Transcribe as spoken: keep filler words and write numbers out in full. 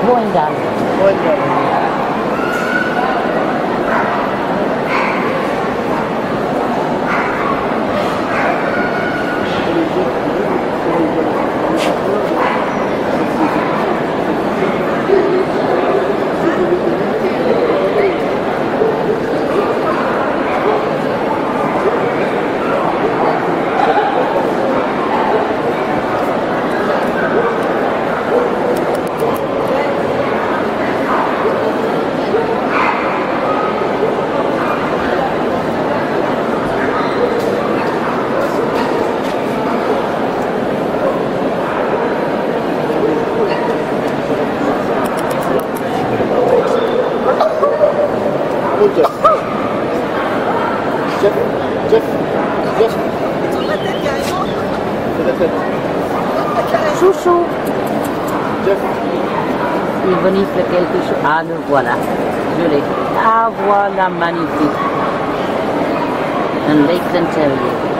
Going down. Going down. Jeff. Jeff. Jeff. Jeff. Sur la tête carrément. C'est la tête. Chouchou. Jeff. Il renifle quelque chose. Ah, le voilà. Je l'ai. Ah, voilà, magnifique. Un Lakeland Terrier.